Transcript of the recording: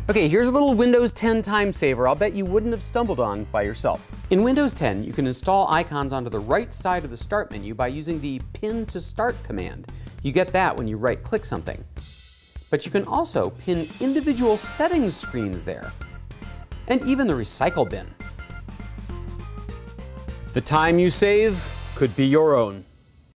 Okay, here's a little Windows 10 time saver I'll bet you wouldn't have stumbled on by yourself. In Windows 10, you can install icons onto the right side of the Start menu by using the Pin to Start command. You get that when you right-click something. But you can also pin individual settings screens there, and even the recycle bin. The time you save could be your own.